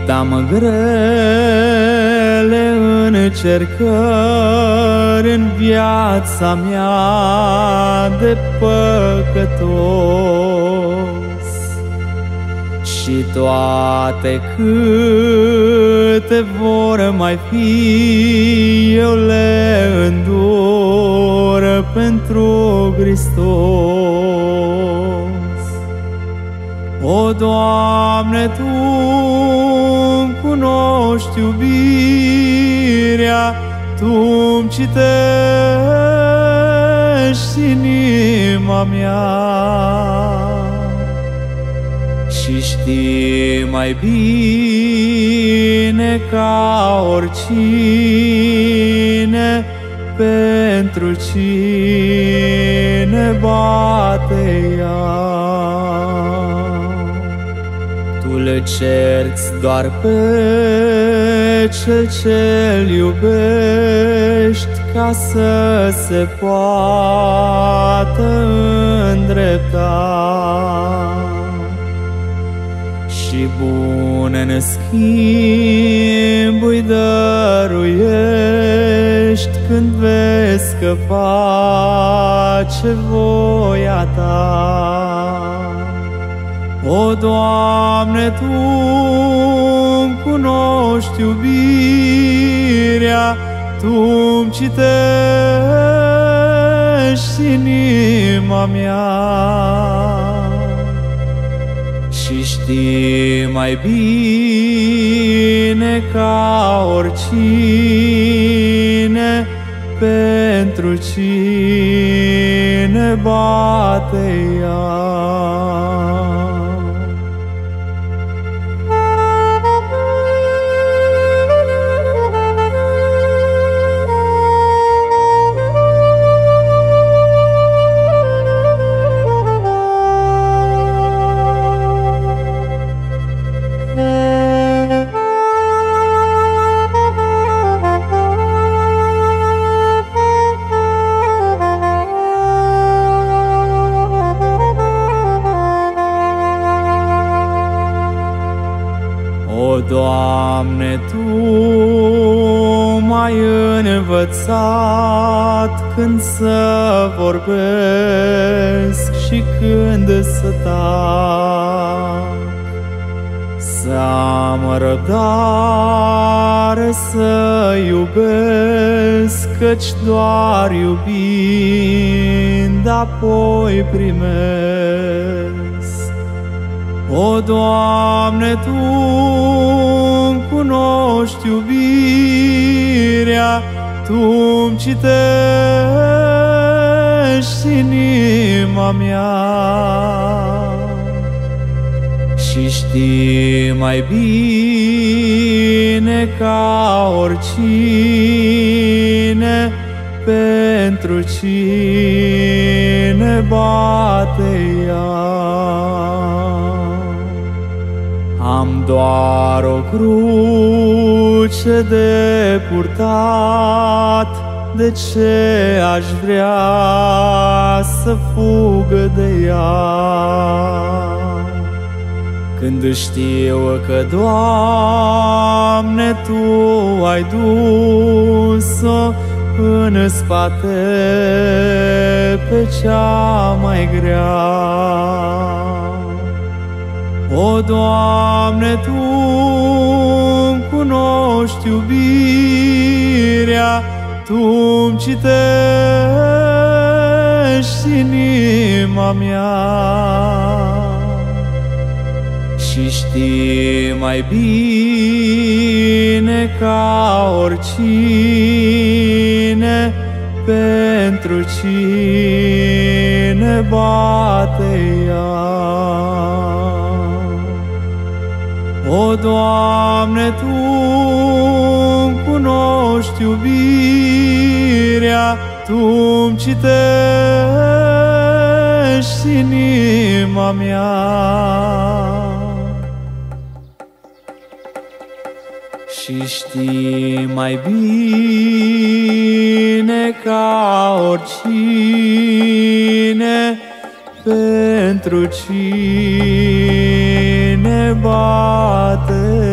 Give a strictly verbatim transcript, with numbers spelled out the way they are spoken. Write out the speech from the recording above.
am grele încercări în viața mea de păcătos, și toate câte vor mai fi, eu le îndur pentru Hristos. O, Doamne, Tu-mi cunoști iubirea, Tu-mi citești inima mea și știi mai bine ca oricine pentru cine bate ea. Tu le cerți doar pe cel ce-L iubești, ca să se poată îndrepta, și bune în schimb îi dăruiești când vezi că face voia Ta. O, Doamne, Tu-mi cunoști iubirea, Tu-mi citești inima mea și știi mai bine ca oricine pentru cine bate ea. O, Doamne, Tu m-ai învățat când să vorbesc și când să tac, să am răbdare, să iubesc, căci doar iubind apoi primesc. O, Doamne, Tu-mi cunoști iubirea, Tu-mi citești inima mea și știi mai bine ca oricine pentru cine bate ea. Am doar o cruce de purtat, de ce aș vrea să fug de ea, când știu că, Doamne, Tu ai dus-o în spate pe cea mai grea. O, Doamne, Tu-mi cunoști iubirea, Tu-mi citești inima mea și știi mai bine ca oricine pentru cine bate ea. O, Doamne, Tu-mi cunoști iubirea, Tu-mi citești inima mea și știi mai bine ca oricine pentru cine bate